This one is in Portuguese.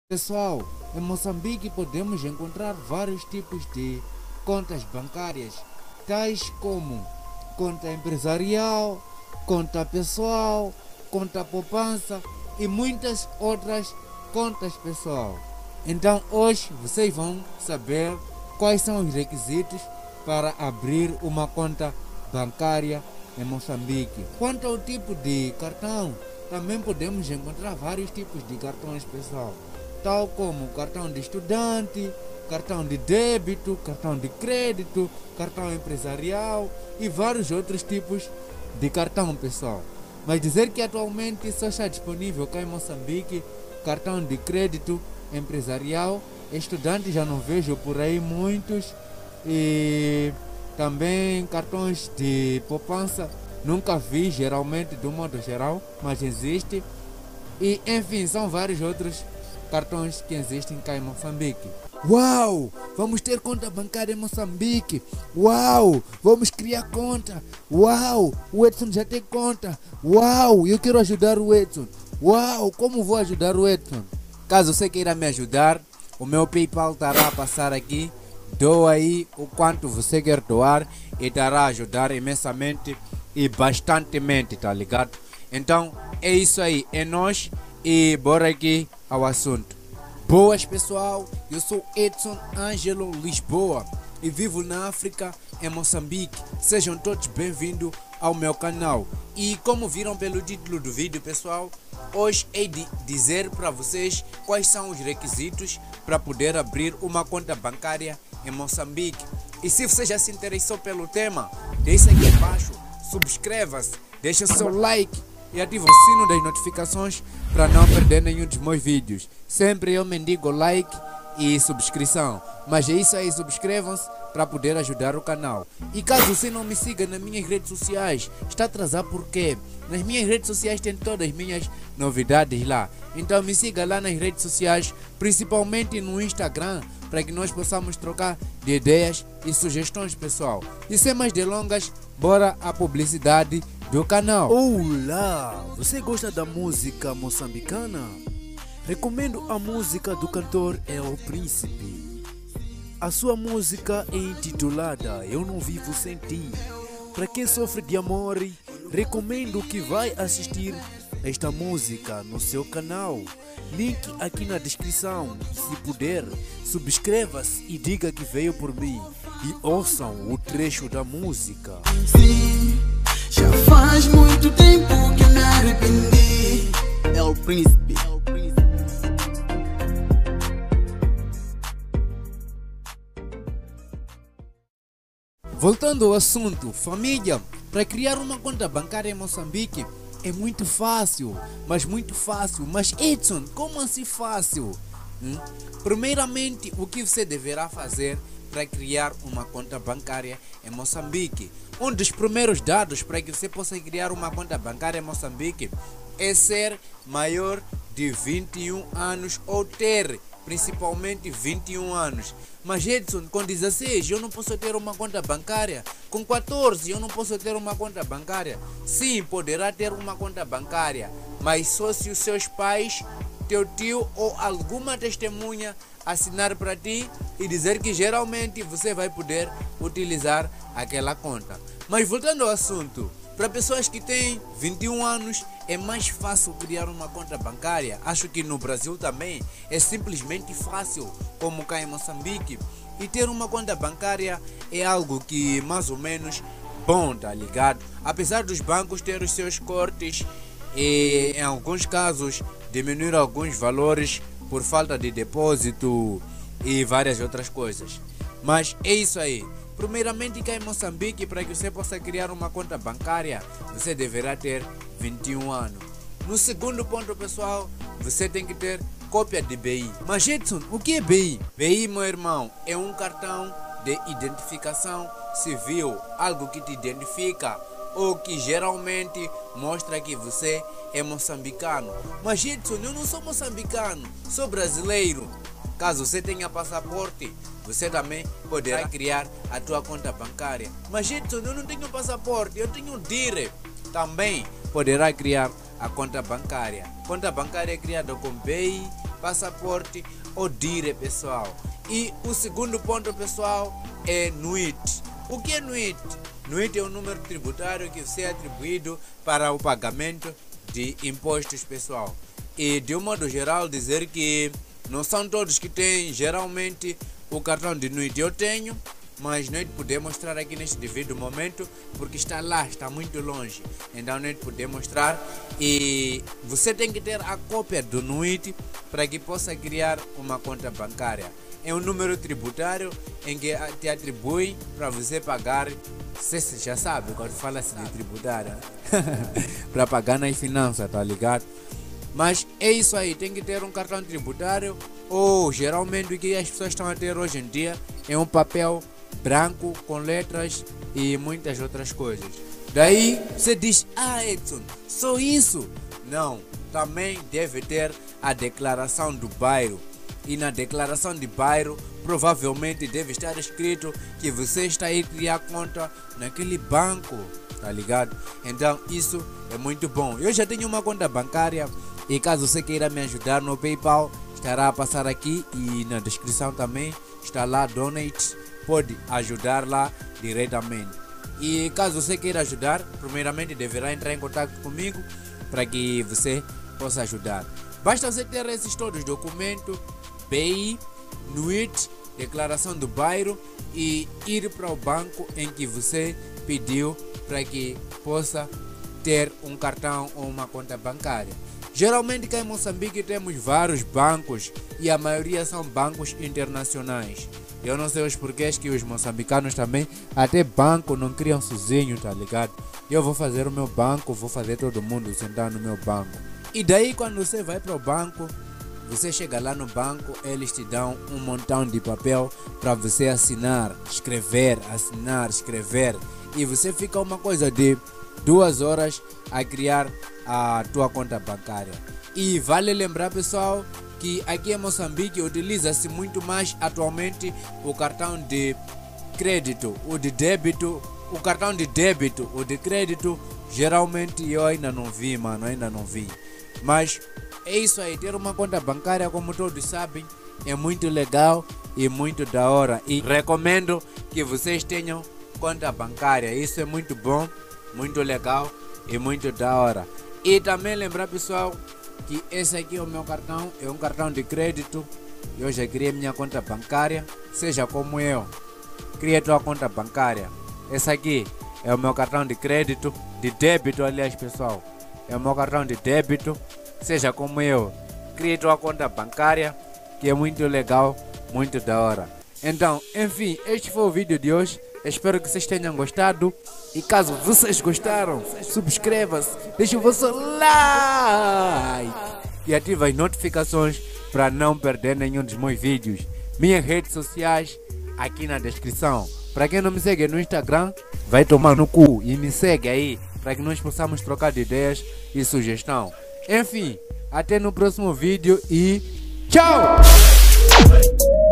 Pessoal, em Moçambique podemos encontrar vários tipos de contas bancárias, tais como conta empresarial, conta pessoal, conta poupança e muitas outras contas pessoal. Então hoje vocês vão saber quais são os requisitos para abrir uma conta bancária em Moçambique. Quanto ao tipo de cartão, também podemos encontrar vários tipos de cartões pessoal, tal como cartão de estudante, cartão de débito, cartão de crédito, cartão empresarial e vários outros tipos de cartão pessoal. Mas dizer que atualmente só está disponível cá em Moçambique cartão de crédito empresarial, estudante já não vejo por aí muitos, e também cartões de poupança nunca vi geralmente, do modo geral, mas existe. E enfim, são vários outros cartões que existem cá em Moçambique. Uau! Vamos ter conta bancária em Moçambique. Uau! Vamos criar conta. Uau! O Edson já tem conta. Uau! Eu quero ajudar o Edson. Uau! Como vou ajudar o Edson? Caso você queira me ajudar, o meu PayPal estará a passar aqui. Doa aí o quanto você quer doar e estará a ajudar imensamente e bastantemente, tá ligado? Então é isso aí, é nós e bora aqui ao assunto. Boas pessoal, eu sou Edson Ângelo Lisboa e vivo na África, em Moçambique. Sejam todos bem-vindos ao meu canal. E como viram pelo título do vídeo pessoal, hoje hei de dizer para vocês quais são os requisitos para poder abrir uma conta bancária em Moçambique. E se você já se interessou pelo tema, deixa aqui abaixo, subscreva-se, deixa seu like e ativa o sino das notificações para não perder nenhum dos meus vídeos. Sempre eu mendigo like e subscrição. Mas é isso aí, subscrevam-se para poder ajudar o canal. E caso você não me siga nas minhas redes sociais, está atrasado por quê? Nas minhas redes sociais tem todas as minhas novidades lá. Então me siga lá nas redes sociais, principalmente no Instagram, para que nós possamos trocar de ideias e sugestões pessoal. E sem mais delongas, bora à publicidade do canal. Olá! Você gosta da música moçambicana? Recomendo a música do cantor El Príncipe. A sua música é intitulada Eu Não Vivo Sem Ti. Para quem sofre de amor, recomendo que vai assistir esta música no seu canal. Link aqui na descrição. Se puder, subscreva-se e diga que veio por mim. E ouçam o trecho da música. Sim, já faz muito tempo que me arrependi. É o príncipe. Voltando ao assunto, família, para criar uma conta bancária em Moçambique é muito fácil, mas Edson, como assim fácil? Primeiramente, o que você deverá fazer para criar uma conta bancária em Moçambique? Um dos primeiros dados para que você possa criar uma conta bancária em Moçambique é ser maior de 21 anos ou ter principalmente 21 anos. Mas Edson, com 16 eu não posso ter uma conta bancária? Com 14 eu não posso ter uma conta bancária? Sim, poderá ter uma conta bancária, mas só se os seus pais, teu tio ou alguma testemunha assinar para ti e dizer que geralmente você vai poder utilizar aquela conta. Mas voltando ao assunto, para pessoas que têm 21 anos é mais fácil criar uma conta bancária. Acho que no Brasil também é simplesmente fácil, como cá em Moçambique. E ter uma conta bancária é algo que mais ou menos bom, tá ligado? Apesar dos bancos ter os seus cortes e em alguns casos diminuir alguns valores por falta de depósito e várias outras coisas. Mas é isso aí. Primeiramente, cá em Moçambique, para que você possa criar uma conta bancária, você deverá ter 21 anos. No segundo ponto, pessoal, você tem que ter cópia de BI. Mas Edson, o que é BI? BI, meu irmão, é um cartão de identificação civil, algo que te identifica ou que geralmente mostra que você é moçambicano. Mas Edson, eu não sou moçambicano, sou brasileiro. Caso você tenha passaporte, você também poderá criar a tua conta bancária. Mas Edson, eu não tenho passaporte, eu tenho DIRE. Também poderá criar a conta bancária. Conta bancária é criada com BI passaporte ou DIRE, pessoal. E o segundo ponto, pessoal, é NUIT. O que é NUIT? NUIT é um número tributário que você é atribuído para o pagamento de impostos, pessoal. E de um modo geral dizer que não são todos que têm geralmente o cartão de NUIT. Eu tenho, mas não é de poder mostrar aqui neste devido momento porque está lá, está muito longe, então não é de poder mostrar. E você tem que ter a cópia do NUIT para que possa criar uma conta bancária. É um número tributário em que te atribui para você pagar, você já sabe quando fala-se de tributário, para pagar nas finanças, tá ligado? Mas é isso aí, tem que ter um cartão tributário, ou geralmente o que as pessoas estão a ter hoje em dia é um papel branco com letras e muitas outras coisas. Daí você diz, Edson, só isso? Não, também deve ter a declaração do bairro. E na declaração de bairro provavelmente deve estar escrito que você está aí criar conta naquele banco, tá ligado? Então isso é muito bom. Eu já tenho uma conta bancária e caso você queira me ajudar no PayPal, estará a passar aqui e na descrição também está lá Donate, pode ajudar lá diretamente. E caso você queira ajudar, primeiramente deverá entrar em contato comigo para que você possa ajudar. Basta você ter esses todos documentos, BI, NUIT, declaração do bairro e ir para o banco em que você pediu para que possa ter um cartão ou uma conta bancária. Geralmente cá em Moçambique temos vários bancos e a maioria são bancos internacionais. Eu não sei os porquês que os moçambicanos também até banco não criam sozinho, tá ligado? Eu vou fazer o meu banco, vou fazer todo mundo sentar no meu banco. E daí quando você vai para o banco, você chega lá no banco, eles te dão um montão de papel para você assinar, escrever, assinar, escrever. E você fica uma coisa de 2 horas a criar a tua conta bancária. E vale lembrar, pessoal, que aqui em Moçambique utiliza-se muito mais atualmente o cartão de crédito, o de débito, o cartão de débito, o de crédito. Geralmente eu ainda não vi, mano, ainda não vi. Mas é isso aí, ter uma conta bancária, como todos sabem, é muito legal e muito da hora. E recomendo que vocês tenham conta bancária, isso é muito bom, muito legal e muito da hora. E também lembrar, pessoal, que esse aqui é o meu cartão, é um cartão de crédito. Eu já criei minha conta bancária, seja como eu, cria tua conta bancária. Esse aqui é o meu cartão de crédito, de débito, aliás, pessoal, é o meu cartão de débito. Seja como eu, crie tua conta bancária, que é muito legal, muito da hora. Então, enfim, este foi o vídeo de hoje. Espero que vocês tenham gostado. E caso vocês gostaram, subscreva-se, deixe o vosso like e ative as notificações para não perder nenhum dos meus vídeos. Minhas redes sociais aqui na descrição. Para quem não me segue no Instagram, vai tomar no cu e me segue aí para que nós possamos trocar de ideias e sugestão. Enfim, até no próximo vídeo e tchau!